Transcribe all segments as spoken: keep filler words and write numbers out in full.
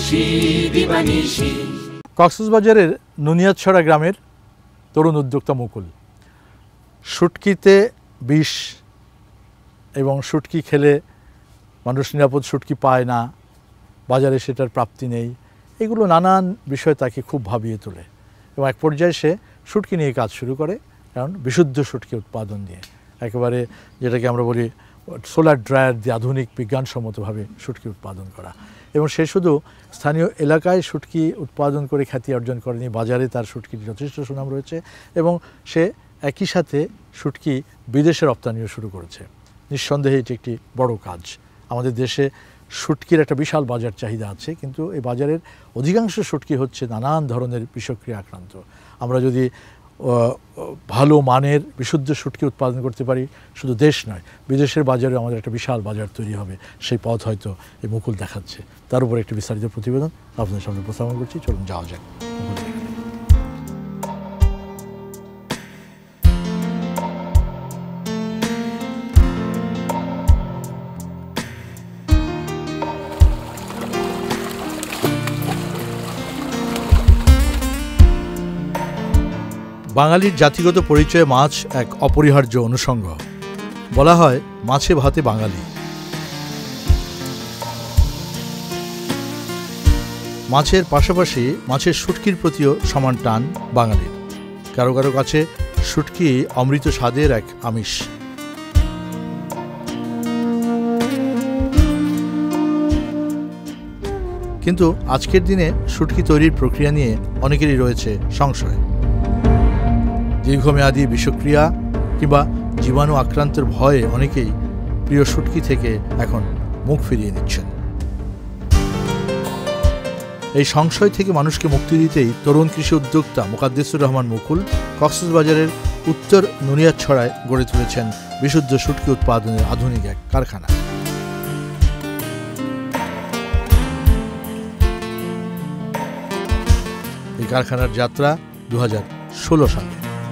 দিবানিশি দিবানিশি। কক্সবাজারের নুনিয়াছড়া গ্রামের তরুণ উদ্যোক্তা মুকুল শুটকিতে বিষ এবং শুটকি খেলে মানুষ নিরাপদ শুটকি পায় না, বাজারে সেটার প্রাপ্তি নেই, এগুলো নানান বিষয় তাকে খুব ভাবিয়ে তোলে এবং এক পর্যায়ে সে শুটকি নিয়ে কাজ শুরু করে, কারণ বিশুদ্ধ শুটকি উৎপাদন নিয়ে একেবারে যেটাকে আমরা বলি সোলার ড্রায়ার দিয়ে আধুনিক বিজ্ঞানসম্মতভাবে শুটকি উৎপাদন করা। এবং সে শুধু স্থানীয় এলাকায় শুটকি উৎপাদন করে খ্যাতি অর্জন করেনি, বাজারে তার শুটকির যথেষ্ট সুনাম রয়েছে এবং সে একই সাথে শুটকি বিদেশে রপ্তানিও শুরু করেছে। নিঃসন্দেহে এটি একটি বড় কাজ। আমাদের দেশে শুটকির একটা বিশাল বাজার চাহিদা আছে, কিন্তু এই বাজারের অধিকাংশ শুটকি হচ্ছে নানান ধরনের বিষক্রিয়া আক্রান্ত। আমরা যদি ভালো মানের বিশুদ্ধ শুটকি উৎপাদন করতে পারি, শুধু দেশ নয় বিদেশের বাজারে আমাদের একটা বিশাল বাজার তৈরি হবে, সেই পথ হয়তো এই মুকুল দেখাচ্ছে। তার উপর একটি বিস্তারিত প্রতিবেদন আপনাদের সামনে উপস্থাপন করছি, চলুন যাওয়া যাক। বাঙালির জাতিগত পরিচয়ে মাছ এক অপরিহার্য অনুষঙ্গ। বলা হয় মাছে ভাতে বাঙালি। মাছের পাশাপাশি মাছের শুটকির প্রতিও সমান টান বাঙালির। কারো কারো কাছে শুটকি অমৃত স্বাদের এক আমিষ। কিন্তু আজকের দিনে শুটকি তৈরির প্রক্রিয়া নিয়ে অনেকেরই রয়েছে সংশয়। দীর্ঘমেয়াদী বিষক্রিয়া কিংবা জীবাণু আক্রান্তের ভয়ে অনেকেই প্রিয় শুটকি থেকে এখন মুখ ফিরিয়ে নিচ্ছেন। এই সংশয় থেকে মানুষকে মুক্তি দিতেই তরুণ কৃষি উদ্যোক্তা মোকাদ্দেসুর রহমান মুকুল কক্সবাজারের উত্তর নুনিয়াছড়ায় গড়ে তুলেছেন বিশুদ্ধ শুটকি উৎপাদনের আধুনিক এক কারখানা। এই কারখানার যাত্রা দু হাজার ষোলো সালে।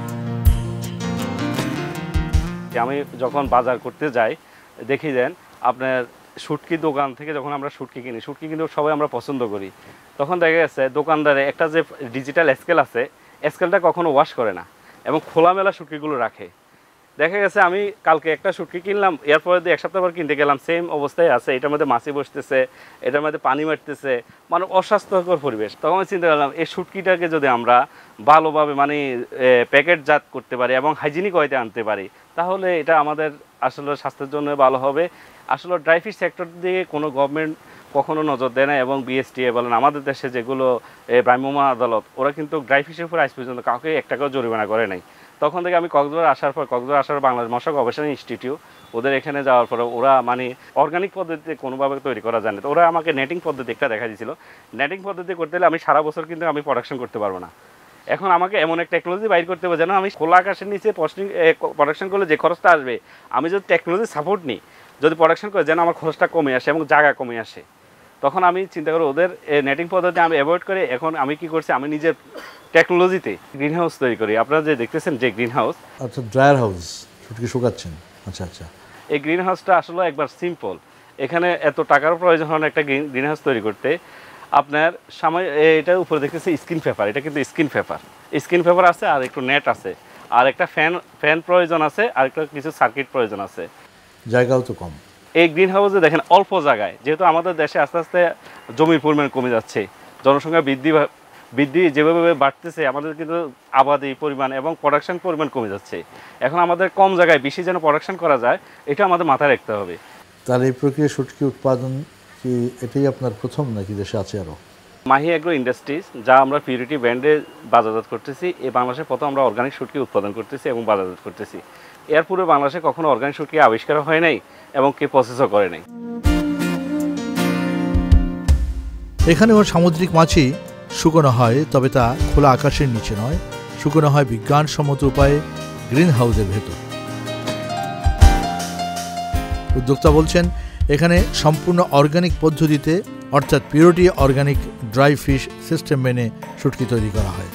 আমি যখন বাজার করতে যাই দেখি দেন আপনার শুটকি দোকান থেকে যখন আমরা শুটকি কিনি, শুটকি কিন্তু সবাই আমরা পছন্দ করি, তখন দেখা গেছে দোকানদারে একটা যে ডিজিটাল স্কেল আছে, স্কেলটা কখনো ওয়াশ করে না এবং খোলামেলা শুটকিগুলো রাখে। দেখা গেছে আমি কালকে একটা শুটকি কিনলাম, এরপরে দিয়ে এক সপ্তাহ পর কিনতে গেলাম, সেম অবস্থায় আছে, এটার মধ্যে মাছি বসতেছে, এটার মধ্যে পানি মারতেছে, মানে অস্বাস্থ্যকর পরিবেশ। তখন আমি চিন্তা করলাম এই শুটকিটাকে যদি আমরা ভালোভাবে মানে প্যাকেটজাত করতে পারি এবং হাইজিনিক ওয়েতে আনতে পারি, তাহলে এটা আমাদের আসলে স্বাস্থ্যের জন্য ভালো হবে। আসলে ড্রাই ফিশ সেক্টর দিকে কোনো গভর্নমেন্ট কখনো নজর দেয় না এবং বিএসটিএ বলেন আমাদের দেশে যেগুলো ভ্রাম্যমাণ আদালত, ওরা কিন্তু ড্রাই ফিশের উপর আজ পর্যন্ত কাউকে এক টাকাও জরিমানা করে নাই। তখন থেকে আমি কক্সবাজার আসার পর কক্সবাজার আসার পর বাংলাদেশ মৎস্য গবেষণা ইনস্টিটিউট, ওদের এখানে যাওয়ার পরে ওরা মানে অর্গানিক পদ্ধতিতে কোনোভাবে তৈরি করা যায় না, তো ওরা আমাকে নেটিং পদ্ধতি একটা দেখা দিয়েছিল। নেটিং পদ্ধতি করতে হলে আমি সারা বছর কিন্তু আমি প্রোডাকশন করতে পারবো না। এখন আমাকে এমন এক টেকনোলজি বাইর করতে হবে যেন আমি খোলা আকাশের নিচে প্রোডাকশন করলে যে খরচটা আসবে, আমি যদি টেকনোলজি সাপোর্ট নিই, যদি প্রোডাকশন করে যেন আমার খরচটা কমে আসে এবং জায়গা কমে আসে। তখন আমি চিন্তা করি ওদের নেটিং পদ্ধতি আমি অ্যাভয়েড করে এখন আমি কি করছি, আমি নিজের টেকনোলজিতে গ্রিন হাউস তৈরি করি। আপনারা যে দেখতেছেন যে গ্রিন হাউস, আচ্ছা ড্রায়ার হাউস, শুটকি শুকাচ্ছেন। আচ্ছা আচ্ছা এই গ্রিন হাউসটা আসলে একবার সিম্পল, এখানে এত টাকার প্রয়োজন হয় না একটা গ্রিন হাউস তৈরি করতে। আপনার সময় এটার উপরে দেখতেছে স্ক্রিন পেপার, এটা কিন্তু স্ক্রিন পেপার, স্ক্রিন পেপার আছে আর একটু নেট আছে আর একটা ফ্যান ফ্যান প্রয়োজন আছে আর একটা কিছু সার্কিট প্রয়োজন আছে। জায়গাও তো কম। এই গ্রিন হাউসে দেখেন অল্প জায়গায়, যেহেতু আমাদের দেশে আস্তে আস্তে জমির পরিমাণ কমে যাচ্ছে, জনসংখ্যা বৃদ্ধি বৃদ্ধি যেভাবে বাড়তেছে, আমাদের কিন্তু আবাদি পরিমাণ এবং প্রোডাকশন পরিমাণ কমে যাচ্ছে। এখন আমাদের কম জায়গায় বেশি যেন প্রোডাকশন করা যায়, এটা আমাদের মাথায় রাখতে হবে। তাহলে এই প্রক্রিয়া শুটকি উৎপাদন কি এটাই আপনার প্রথম নাকি দেশে আছে আরও? মাহি অ্যাগ্রো ইন্ডাস্ট্রিজ, যা আমরা পিউরিটি ব্র্যান্ডে বাজারজাত করতেছি, এই বাংলাদেশে প্রথম আমরা অর্গানিক শুটকি উৎপাদন করতেছি এবং বাজারজাত করতেছি। এর পূর্বে বাংলাদেশে কখনো অর্গানিক শুটকি আবিষ্কার হয় নাই এবং কে প্রসেসও করে নাই। এখানেও সামুদ্রিক মাছই শুকনো হয়, তবে তা খোলা আকাশের নিচে নয়, শুকনো হয় বিজ্ঞানসম্মত উপায়ে গ্রিন হাউসের ভেতর। উদ্যোক্তা বলছেন এখানে সম্পূর্ণ অর্গানিক পদ্ধতিতে অর্থাৎ purity organic dry fish system মেনে শুটকি তৈরি করা হয়,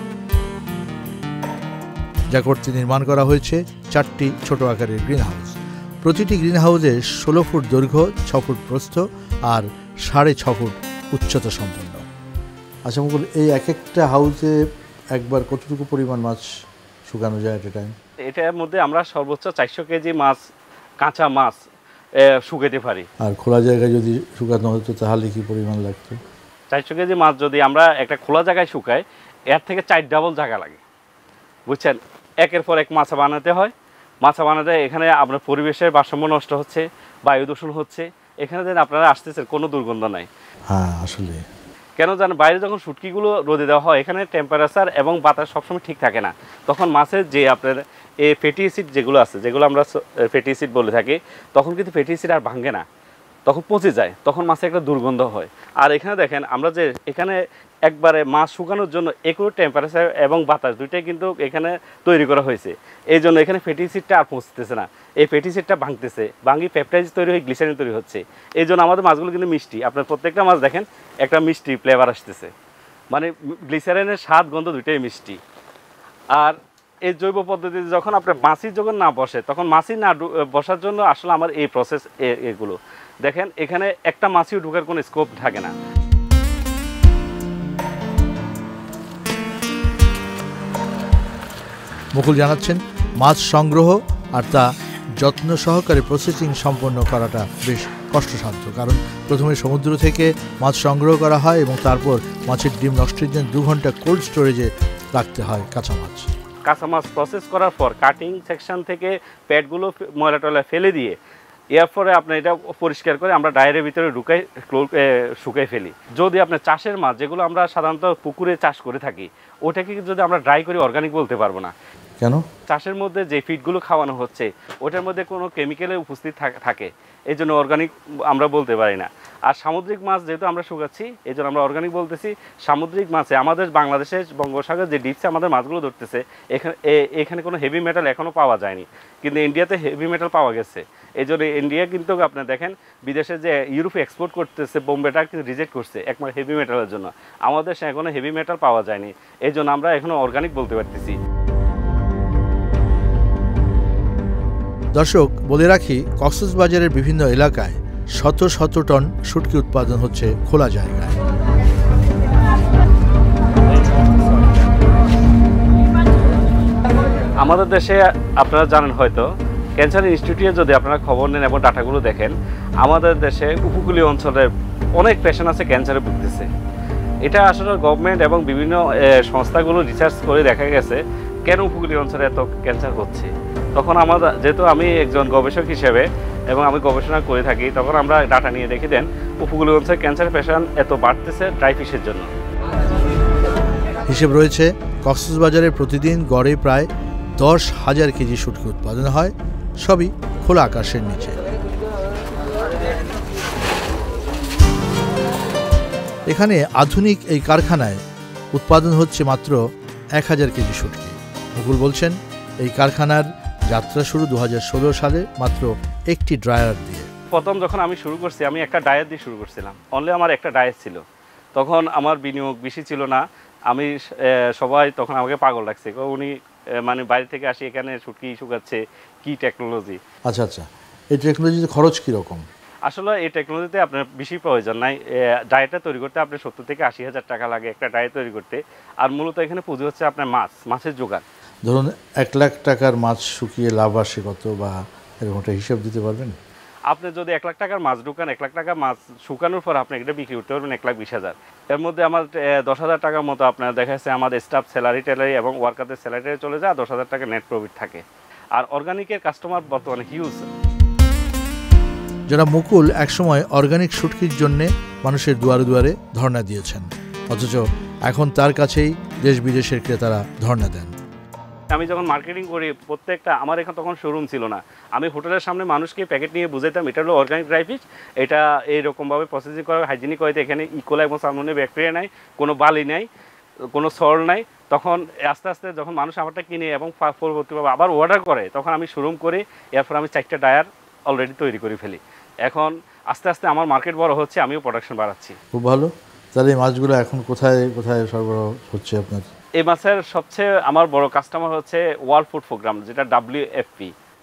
যা করতে নির্মাণ করা হয়েছে চারটি ছোট আকারের গ্রিন হাউস। প্রতিটি গ্রিন হাউসে ষোলো ফুট দৈর্ঘ্য, ছ ফুট প্রস্থ আর সাড়ে ছ ফুট উচ্চতা সম্পন্ন। আচ্ছা মুকুল, এই এক একটা হাউসে একবার কতটুকু পরিমাণ মাছ শুকানো যায় এট এ টাইম? এটার মধ্যে আমরা সর্বোচ্চ চারশো কেজি মাছ, কাঁচা মাছ শুকাতে পারি। আর খোলা জায়গায় যদি শুকানো হতো তাহলে কি পরিমাণ লাগতো? চারশো কেজি মাছ যদি আমরা একটা খোলা জায়গায় শুকাই, এর থেকে চার ডাবল জায়গা লাগে, বুঝছেন। একের পর এক মাছা বানাতে হয়। মাছা বানাতে এখানে আপনার পরিবেশের ভারসাম্য নষ্ট হচ্ছে, বায়ু দূষণ হচ্ছে। এখানে যেন আপনারা আসতেছেন কোনো দুর্গন্ধ নাই। হ্যাঁ আসলে কেন জানেন, বাইরে যখন শুটকিগুলো রোদে দেওয়া হয়, এখানে টেম্পারেচার এবং বাতাস সবসময় ঠিক থাকে না। তখন মাছের যে আপনার এই ফ্যাটি অ্যাসিড যেগুলো আছে, যেগুলো আমরা ফ্যাটি অ্যাসিড বলে থাকি, তখন কিন্তু ফ্যাটি অ্যাসিড আর ভাঙে না, তখন পচে যায়, তখন মাছে একটা দুর্গন্ধ হয়। আর এখানে দেখেন, আমরা যে এখানে একবারে মাছ শুকানোর জন্য একই টেম্পারেচার এবং বাতাস দুইটাই কিন্তু এখানে তৈরি করা হয়েছে। এই জন্য এখানে ফ্যাটি অ্যাসিডটা আর পৌঁছতেছে না, এই ফ্যাটি অ্যাসিডটা ভাঙতেছে, ভাঙি পেপটাইড তৈরি হয়ে গ্লিসারিন তৈরি হচ্ছে। এই জন্য আমাদের মাছগুলো কিন্তু মিষ্টি। আপনার প্রত্যেকটা মাছ দেখেন একটা মিষ্টি ফ্লেভার আসতেছে, মানে গ্লিসারিনের স্বাদ গন্ধ দুইটাই মিষ্টি। আর এই জৈব পদ্ধতিতে যখন আপনার মাছি যখন না বসে, তখন মাছি না বসার জন্য আসলে আমার এই প্রসেস এগুলো দেখেন, এখানে একটা মাছিও ঢোকার কোনো স্কোপ থাকে না। মুকুল জানাচ্ছেন মাছ সংগ্রহ আর তা যত্ন সহকারে প্রসেসিং সম্পন্ন করাটা বেশ কষ্টসাধ্য, কারণ প্রথমে সমুদ্র থেকে মাছ সংগ্রহ করা হয় এবং তারপর মাছের ডিম নষ্টের জন্য দু ঘন্টা কোল্ড স্টোরেজে রাখতে হয় কাঁচা মাছ। কাঁচা মাছ প্রসেস করার পর কাটিং সেকশন থেকে প্যাডগুলো ময়লা টয়লা ফেলে দিয়ে এরপরে আপনার এটা পরিষ্কার করে আমরা ডায়ের ভিতরে ঢুকাই শুকাই ফেলি। যদি আপনার চাষের মাছ যেগুলো আমরা সাধারণত পুকুরে চাষ করে থাকি, ওটাকে যদি আমরা ড্রাই করি অর্গানিক বলতে পারবো না। কেন? চাষের মধ্যে যে ফিডগুলো খাওয়ানো হচ্ছে ওটার মধ্যে কোনো কেমিক্যালের উপস্থিত থাকে, এই জন্য অর্গানিক আমরা বলতে পারি না। আর সামুদ্রিক মাছ যেহেতু আমরা শুকাচ্ছি, এই জন্য আমরা অর্গানিক বলতেছি। সামুদ্রিক মাছে আমাদের বাংলাদেশের বঙ্গোপসাগর যে ডিপসে আমাদের মাছগুলো ধরতেছে, এখানে এখানে কোনো হেভি মেটাল এখনও পাওয়া যায়নি, কিন্তু ইন্ডিয়াতে হেভি মেটাল পাওয়া গেছে। এই জন্য ইন্ডিয়া কিন্তু আপনি দেখেন বিদেশে যে ইউরোপে এক্সপোর্ট করতেছে, বোম্বেটা কিন্তু রিজেক্ট করছে একমাত্র হেভি মেটালের জন্য। আমাদের দেশে এখনও হেভি মেটাল পাওয়া যায়নি, এই জন্য আমরা এখনও অর্গানিক বলতে পারতেছি। দর্শক বলে রাখি, কক্সবাজারের বিভিন্ন এলাকায় শত শত টন শুটকি উৎপাদন হচ্ছে খোলা জায়গায়। আমাদের দেশে আপনারা জানেন হয়তো, ক্যান্সার ইনস্টিটিউটে যদি আপনারা খবর নেন এবং ডাটাগুলো দেখেন, আমাদের দেশে উপকূলীয় অঞ্চলের অনেক পেশেন্ট আছে ক্যান্সারে ভুগতেছে। এটা আসলে গভর্নমেন্ট এবং বিভিন্ন সংস্থাগুলো রিসার্চ করে দেখা গেছে কেন উপকূলীয় অঞ্চলে এত ক্যান্সার হচ্ছে। তখন আমাদের, যেহেতু আমি একজন গবেষক হিসেবে এবং আমি গবেষণা করে থাকি, তখন আমরা ডাটা নিয়ে দেখে দেন উপকূলীয় অঞ্চলে ক্যান্সার পেশেন্ট এত বাড়তেছে ড্রাই ফিশের জন্য। হিসেব রয়েছে কক্সবাজারে প্রতিদিন গড়ে প্রায় দশ হাজার কেজি শুটকি উৎপাদন হয়, সবই খোলা আকাশের নিচে। এখানে আধুনিক এই কারখানায় উৎপাদন হচ্ছে মাত্র এক হাজার কেজি শুটকি। মুকুল বলছেন এই কারখানার যাত্রা শুরু দু হাজার ষোলো সালে মাত্র একটি ড্রায়ার দিয়ে। প্রথম যখন আমি শুরু করছি, আমি একটা ডায়ার দিয়ে শুরু করছিলাম, অনলি আমার একটা ডায়ার ছিল। তখন আমার বিনিয়োগ বেশি ছিল না, আমি সবাই তখন আমাকে পাগল লাগছে, উনি মানে বাইরে থেকে আসি এখানে শুটকি শুকাচ্ছে, কি টেকনোলজি। আচ্ছা আচ্ছা, এই টেকনোলজিতে খরচ কীরকম? আসলে এই টেকনোলজিতে আপনার বেশি প্রয়োজন নাই। ডায়েটটা তৈরি করতে আপনার সত্তর থেকে আশি হাজার টাকা লাগে একটা ডায়েট তৈরি করতে। আর মূলত এখানে পুঁজি হচ্ছে আপনার মাছ, মাছের জোগান। ধরুন এক লাখ টাকার মাছ শুকিয়ে লাভ আসে কত, বা এরকমটা হিসাব দিতে পারবেন? আপনি যদি এক লাখ টাকার মাছ ঢুকান, এক লাখ টাকা মাছ শুকানোর পর আপনি এটা বিক্রি করতে পারবেন এক লাখ বিশ হাজার। এর মধ্যে আমার দশ হাজার টাকার মতো আপনার দেখা যাচ্ছে আমাদের স্টাফ স্যালারি ট্যালারি এবং ওয়ার্কারদের স্যালারি চলে যায়, দশ হাজার টাকা নেট প্রফিট থাকে। আর অর্গানিকের কাস্টমার বর্তমানে হিউজ। যারা মুকুল একসময় অর্গানিক শুটকির জন্যে মানুষের দুয়ারে দুয়ারে ধর্ণা দিয়েছেন, অথচ এখন তার কাছেই দেশ বিদেশের ক্রেতারা ধর্ণা দেন। আমি যখন মার্কেটিং করি প্রত্যেকটা, আমার এখানে তখন শোরুম ছিল না, আমি হোটেলের সামনে মানুষকে প্যাকেট নিয়ে বুঝাইতাম এটা হলো অর্গানিক ড্রাই ফিশ, এটা এইরকমভাবে প্রসেসিং করা হাইজিনিক হয়তো, এখানে ইকোলা এবং সালমোনিয়া ব্যাকটেরিয়া নাই, কোনো বালি নাই, কোনো সল্ট নাই। তখন আস্তে আস্তে যখন মানুষ আমারটা কিনে এবং পরবর্তীভাবে আবার অর্ডার করে, তখন আমি শোরুম করি, এরপর আমি চারটা ডায়ার অলরেডি তৈরি করে ফেলি। এখন আস্তে আস্তে আমার মার্কেট বড় হচ্ছে, আমিও প্রোডাকশন বাড়াচ্ছি। খুব ভালো। তাহলে এই মাছগুলো এখন কোথায় কোথায় সরবরাহ হচ্ছে আপনার? এই মাছের সবচেয়ে আমার বড় কাস্টমার হচ্ছে ওয়ার্ল্ড ফুড প্রোগ্রাম, যেটা ডাব্লিউ এফ পি,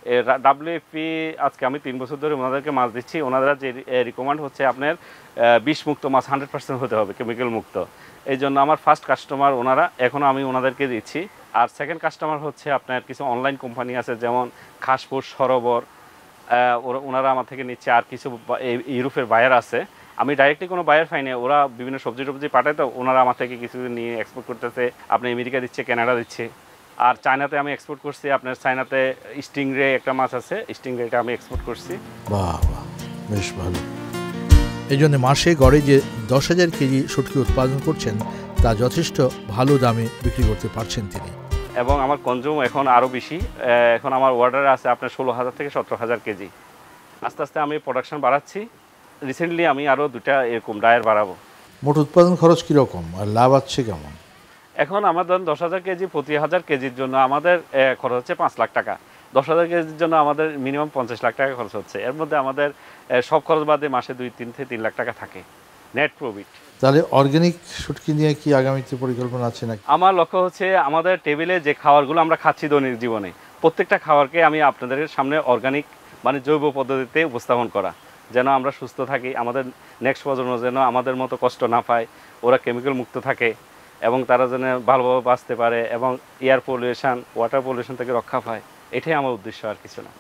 ডাব্লিউএফপি আজকে আমি তিন বছর ধরে ওনাদেরকে মাছ দিচ্ছি, ওনারা যে রিকমেন্ড হচ্ছে আপনার বিষ মুক্ত মাছ হান্ড্রেড পার্সেন্ট হতে হবে, কেমিক্যাল মুক্ত। এই জন্য আমার ফার্স্ট কাস্টমার ওনারা, এখনও আমি ওনাদেরকে দিচ্ছি। আর সেকেন্ড কাস্টমার হচ্ছে আপনার কিছু অনলাইন কোম্পানি আছে, যেমন খাসপুর, সরোবর, ওনারা আমার থেকে নিচ্ছে। আর কিছু ইউরোপের বায়ার আছে, আমি ডাইরেক্টলি কোনো বায়ার পাইনি, ওরা বিভিন্ন সবজি টবজি পাঠায়, তো ওনারা আমার থেকে কিছু নিয়ে এক্সপোর্ট করতেছে। আপনি আমেরিকা দিচ্ছে, কানাডা দিচ্ছে। আর চায়নাতে আমি এক্সপোর্ট করছি, আপনার চায়নাতে স্টিংরে একটা মাছ আছে, স্টিংরেটা আমি এক্সপোর্ট করছি। বাহ বাহ, বেশ ভালো। এই জন্য মাসে গড়ে যে দশ হাজার কেজি শুটকি উৎপাদন করছেন তা যথেষ্ট ভালো দামে বিক্রি করতে পারছেন তিনি। এবং আমার কনজিউম এখন আরও বেশি, এখন আমার অর্ডার আছে আপনার ষোলো হাজার থেকে সতেরো হাজার কেজি। আস্তে আস্তে আমি প্রোডাকশন বাড়াচ্ছি, রিসেন্টলি আমি আরও দুটা এরকম ডায়ার বাড়াবো। মোট উৎপাদন খরচ কীরকম আর লাভ আছে কেমন? এখন আমাদের দশ হাজার কেজি, প্রতি হাজার কেজির জন্য আমাদের খরচ হচ্ছে পাঁচ লাখ টাকা। দশ হাজার কেজির জন্য আমাদের মিনিমাম পঞ্চাশ লাখ টাকা খরচ হচ্ছে। এর মধ্যে আমাদের সব খরচ বাদে মাসে দুই তিন থেকে তিন লাখ টাকা থাকে নেট প্রফিট। তাহলে অর্গানিক শুটকি নিয়ে কি আগামীতে পরিকল্পনা আছে নাকি? আমার লক্ষ্য হচ্ছে আমাদের টেবিলে যে খাবারগুলো আমরা খাচ্ছি দৈনিক জীবনে, প্রত্যেকটা খাবারকে আমি আপনাদের সামনে অর্গানিক মানে জৈব পদ্ধতিতে উপস্থাপন করা, যেন আমরা সুস্থ থাকি, আমাদের নেক্সট প্রজন্ম যেন আমাদের মতো কষ্ট না পায়, ওরা কেমিক্যাল মুক্ত থাকে এবং তারা যেন ভালোভাবে বাঁচতে পারে এবং এয়ার পলিউশন, ওয়াটার পলিউশন থেকে রক্ষা পায়। এটাই আমার উদ্দেশ্য, আর কিছু না।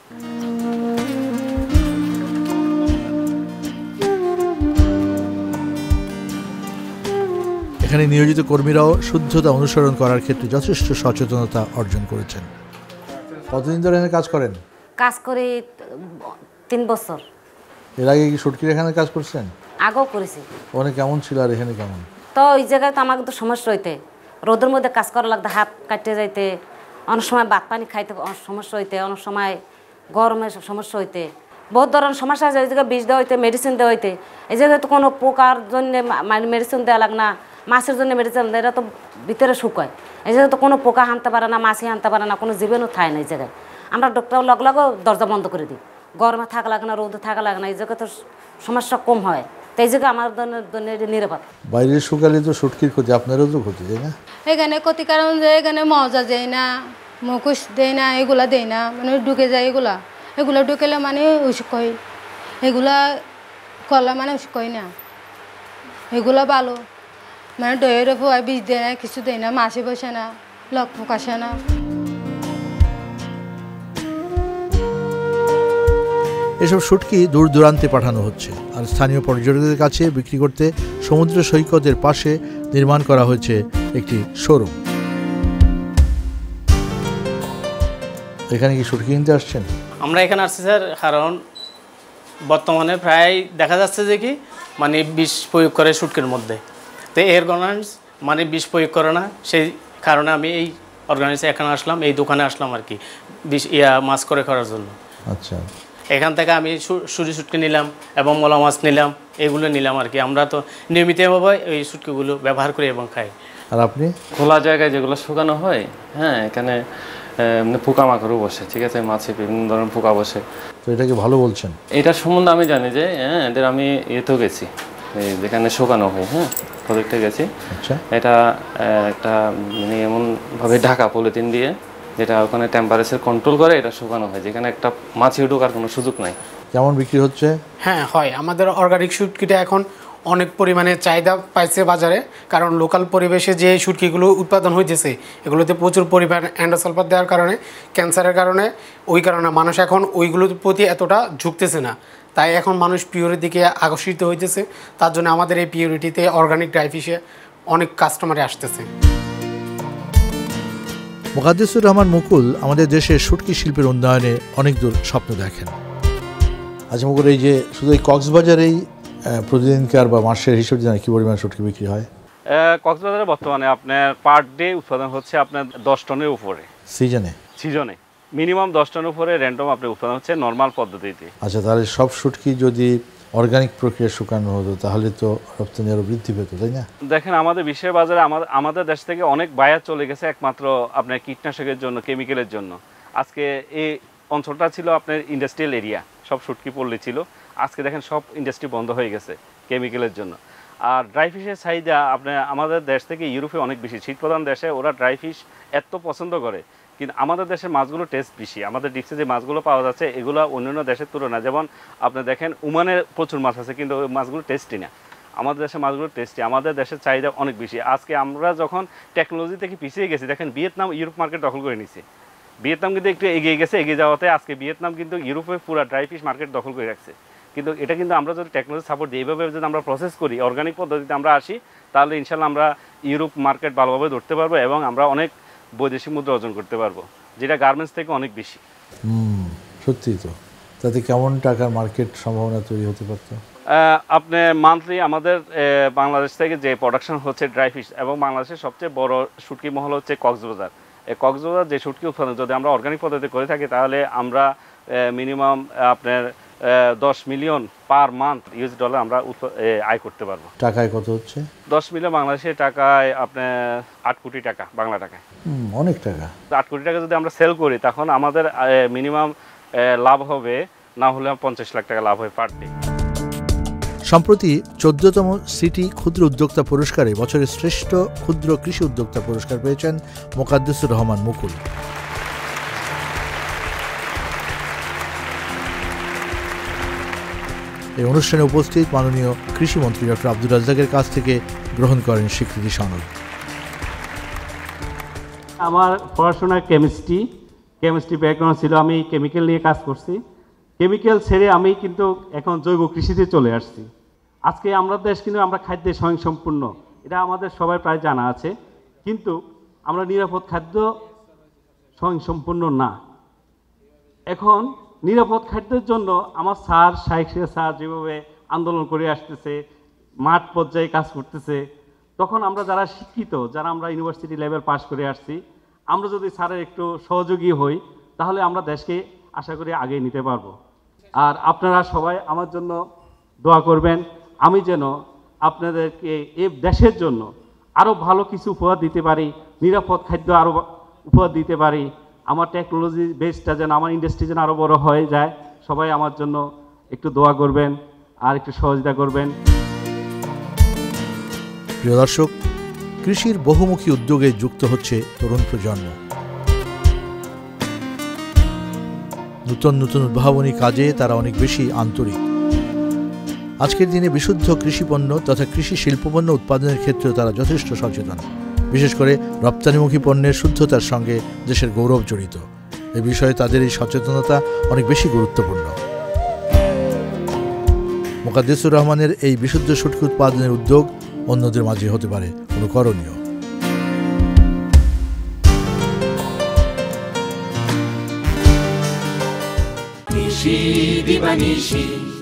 এখানে নিয়োজিত কর্মীরাও শুদ্ধতা অনুসরণ করার ক্ষেত্রে যথেষ্ট সচেতনতা অর্জন করেছেন। কতদিন ধরে এখানে কাজ করেন? কাজ করি তিন বছর। এর আগে কি শুটকির এখানে কাজ করছেন? আগেও করেছি। ওখানে কেমন ছিল আর এখানে কেমন? তো ওই জায়গায় তো আমাকে তো সমস্যা হইতে, রোদের মধ্যে কাজ করা লাগতো, হাত কাটতে যাইতে, অনেক সময় ভাত পানি খাইতে সমস্যা হইতে, অনেক সময় গরমে সমস্যা হইতে, বহুত ধরনের সমস্যা আছে। ওই জায়গায় বিষ দেওয়া হইতে, মেডিসিন দেওয়া হইতে। এই জায়গায় তো কোনো পোকার জন্য মেডিসিন দেওয়া লাগ না, মাছের জন্য মেডিসিন দেয়, এটা তো ভিতরে শুকায়। এই জায়গায় তো কোনো পোকা হানতে পারে না, মাছি হানতে পারে না, কোনো জীবাণু থাকে না এই জায়গায়। আমরা ডক্টর লগ লাগো দরজা বন্ধ করে দিই, গরমে থাকা লাগে না, রোদে থাকা লাগে না, এই জায়গায় তো সমস্যা কম হয়। তো এই জায়গায় আমার জন্য নিরাপদ। বাইরে শুকালে তো শুটকির ক্ষতি, আপনারও তো ক্ষতি, তাই না? এখানে ক্ষতি কারণ যে এখানে মজা দেয় না, মুখোশ দেয় না, এগুলা দেয় না, মানে ঢুকে যায় এগুলা। এগুলো ঢুকেলে মানে অসুখ হয়, এগুলা করলে মানে অসুখ হয় না। এগুলো ভালো, মানে দইয়ের ফোয়া বীজ দেয় না, কিছু দেয় না, মাছে বসে না, লক পোক আসে না। এসব শুটকি দূর দূরান্তে পাঠানো হচ্ছে, আর স্থানীয় পর্যটকদের কাছে বিক্রি করতে সমুদ্র সৈকতের পাশে নির্মাণ করা হয়েছে একটি শোরুম। এখানে কি শুটকি কিনতে আসছেন? আমরা এখানে আসছি স্যার, কারণ বর্তমানে প্রায় দেখা যাচ্ছে যে কি মানে বিষ প্রয়োগ করে শুটকির মধ্যে, তো এর গভর্নেন্স মানে বিষ প্রয়োগ করে না, সেই কারণে আমি এই অর্গানাইজে এখানে আসলাম, এই দোকানে আসলাম আর কি বিষ ইয়া মাছ করে করার জন্য। আচ্ছা, এখান থেকে আমি সুরি শুটকি নিলাম এবং মলা মাছ নিলাম, এগুলো নিলাম আর কি। আমরা তো নিয়মিতভাবে এই শুটকিগুলো ব্যবহার করি এবং খাই। আর আপনি? খোলা জায়গায় যেগুলো শুকানো হয়, হ্যাঁ, এখানে পোকামাকড়ও বসে, ঠিক আছে, মাছে বিভিন্ন ধরনের পোকা বসে। তো এটাকে ভালো বলছেন? এটার সম্বন্ধে আমি জানি যে হ্যাঁ, এদের আমি ইয়েতেও গেছি, যেখানে শুকানো হয়, হ্যাঁ, প্রজেক্টে গেছি। আচ্ছা, এটা একটা মানে এমনভাবে ঢাকা পলিথিন দিয়ে, যেটা ওখানে টেম্পারেচার কন্ট্রোল করে এটা শুকানো হয়, যেখানে একটা মাছি ঢোকার কোনো সুযোগ নাই। কেমন বিক্রি হচ্ছে? হ্যাঁ হয়, আমাদের অর্গানিক শুটকিটা এখন অনেক পরিমাণে চাহিদা পাইছে বাজারে, কারণ লোকাল পরিবেশে যে শুটকিগুলো উৎপাদন হয়েছে এগুলোতে প্রচুর পরিমাণ অ্যান্ডোসালফার দেওয়ার কারণে, ক্যান্সারের কারণে, ওই কারণে মানুষ এখন ওইগুলোর প্রতি এতটা ঝুঁকতেছে না। তাই এখন মানুষ পিওরের দিকে আকর্ষিত হইতেছে, তার জন্য আমাদের এই পিওরিটিতে অর্গানিক ড্রাই ফিশে অনেক কাস্টমারে আসতেছে। মোকাদ্দেসুর রহমান মুকুল আমাদের দেশের শুটকি শিল্পের উন্নয়নে অনেক দূর স্বপ্ন দেখেন। আচ্ছা মুকুল, এই যে শুধু এই কক্সবাজারেই প্রতিদিনকার বা মাসের হিসেবে জানা কি পরিমাণ শুটকি বিক্রি হয়? কক্সবাজারে বর্তমানে আপনার পার ডে উৎপাদন হচ্ছে আপনার দশ টনের উপরে। সিজনে? সিজনে মিনিমাম দশ টনের উপরে র্যান্ডম আপনার উৎপাদন হচ্ছে নর্মাল পদ্ধতিতে। আচ্ছা, তাহলে সব শুটকি যদি অর্গানিক প্রক্রিয়া শুকানো হতো তাহলে তো রপ্তানি আরও বৃদ্ধি পেত, তাই না? দেখেন আমাদের বিশ্বের বাজারে আমাদের আমাদের দেশ থেকে অনেক বায়ার চলে গেছে একমাত্র আপনার কীটনাশকের জন্য, কেমিক্যালের জন্য। আজকে এই অঞ্চলটা ছিল আপনার ইন্ডাস্ট্রিয়াল এরিয়া, সব শুটকি পল্লী ছিল। আজকে দেখেন সব ইন্ডাস্ট্রি বন্ধ হয়ে গেছে কেমিক্যালের জন্য। আর ড্রাই ফিশের চাহিদা আপনার আমাদের দেশ থেকে ইউরোপে অনেক বেশি, শীত প্রধান দেশে ওরা ড্রাই ফিশ এত পছন্দ করে কিন্তু আমাদের দেশের মাছগুলো টেস্ট বেশি। আমাদের ডিপসে যে মাছগুলো পাওয়া যাচ্ছে এগুলো অন্যান্য দেশের তুলনায়, যেমন আপনি দেখেন ওমানের প্রচুর মাছ আছে কিন্তু ওই মাছগুলো টেস্টি না। আমাদের দেশের মাছগুলো টেস্টি, আমাদের দেশের চাহিদা অনেক বেশি। আজকে আমরা যখন টেকনোলজি থেকে পিছিয়ে গেছি, দেখেন ভিয়েতনাম ইউরোপ মার্কেট দখল করে নিছে। ভিয়েতনাম কিন্তু একটু এগিয়ে গেছে, এগিয়ে যাওয়াতে আজকে ভিয়েতনাম কিন্তু ইউরোপে পুরো ড্রাই ফিশ মার্কেট দখল করে রাখছে। কিন্তু এটা কিন্তু আমরা যদি টেকনোলজি সাপোর্ট দিই, এইভাবে যদি আমরা প্রসেস করি, অর্গানিক পদ্ধতিতে আমরা আসি, তাহলে ইনশাল্লাহ আমরা ইউরোপ মার্কেট ভালোভাবে ধরতে পারবো এবং আমরা অনেক বৈদেশিক মুদ্রা অর্জন করতে পারবো, যেটা গার্মেন্টস থেকে অনেক বেশি। হুম, সত্যি তো। তাতে কেমন টাকার মার্কেট সম্ভাবনা তৈরি হতে পারতো? আপনি মান্থলি আমাদের বাংলাদেশ থেকে যে প্রোডাকশন হচ্ছে ড্রাই ফিশ, এবং বাংলাদেশের সবচেয়ে বড় শুটকি মহল হচ্ছে কক্সবাজার। এই কক্সবাজার যে শুটকি উৎপাদন যদি আমরা অর্গানিক পদ্ধতি করে থাকি, তাহলে আমরা মিনিমাম আপনার দশ million per month US dollar আমরা আয় করতে পারবো। টাকায় কত হচ্ছে? দশ মিলিয়ন বাংলাদেশের টাকায় আপনার আট কোটি টাকা, বাংলা টাকায় অনেক টাকা। আট কোটি টাকা যদি আমরা সেল করি, তখন আমাদের মিনিমাম লাভ হবে না হলে পঞ্চাশ লাখ টাকা লাভ হয় পার ডে। সম্প্রতি চোদ্দতম সিটি ক্ষুদ্র উদ্যোক্তা পুরস্কারে বছরের শ্রেষ্ঠ ক্ষুদ্র কৃষি উদ্যোক্তা পুরস্কার পেয়েছেন মোকাদ্দেসুর রহমান মুকুল। এই অনুষ্ঠানে উপস্থিত মাননীয় কৃষিমন্ত্রী ডক্টর আব্দুর রাজ্জাকের কাছ থেকে গ্রহণ করেন স্বীকৃতি সনদ। আমার পড়াশোনা কেমিস্ট্রি কেমিস্ট্রি ব্যাকগ্রাউন্ড ছিল, আমি কেমিক্যাল নিয়ে কাজ করছি। কেমিক্যাল ছেড়ে আমি কিন্তু এখন জৈব কৃষিতে চলে আসছি। আজকে আমরা দেশ কিন্তু আমরা খাদ্যে স্বয়ংসম্পূর্ণ, এটা আমাদের সবাই প্রায় জানা আছে, কিন্তু আমরা নিরাপদ খাদ্য স্বয়ংসম্পূর্ণ না। এখন নিরাপদ খাদ্যের জন্য আমার স্যার শাইখ স্যার যেভাবে আন্দোলন করে আসতেছে, মাঠ পর্যায়ে কাজ করতেছে, তখন আমরা যারা শিক্ষিত, যারা আমরা ইউনিভার্সিটি লেভেল পাস করে আসছি, আমরা যদি স্যারের একটু সহযোগী হই, তাহলে আমরা দেশকে আশা করি আগে নিতে পারবো। আর আপনারা সবাই আমার জন্য দোয়া করবেন, আমি যেন আপনাদেরকে এই দেশের জন্য আরও ভালো কিছু উপহার দিতে পারি, নিরাপদ খাদ্য আরও উপহার দিতে পারি, আমার টেকনোলজি বেসটা যেন, আমার ইন্ডাস্ট্রি যেন আরও বড় হয়ে যায়। সবাই আমার জন্য একটু দোয়া করবেন আর একটু সহযোগিতা করবেন। প্রিয় দর্শক, কৃষির বহুমুখী উদ্যোগে যুক্ত হচ্ছে তরুণ প্রজন্ম। নতুন নতুন উদ্ভাবনী কাজে তারা অনেক বেশি আন্তরিক। আজকের দিনে বিশুদ্ধ কৃষিপণ্য তথা কৃষি শিল্পপণ্য উৎপাদনের ক্ষেত্রে তারা যথেষ্ট সচেতন। বিশেষ করে রপ্তানিমুখী পণ্যের শুদ্ধতার সঙ্গে দেশের গৌরব জড়িত। এ বিষয়ে তাদের এই সচেতনতা অনেক বেশি গুরুত্বপূর্ণ। মোকাদ্দেসুর রহমানের এই বিশুদ্ধ শুটকি উৎপাদনের উদ্যোগ অন্যদের মাঝে হতে পারে অনুকরণীয়। কৃষি দিবানিশি।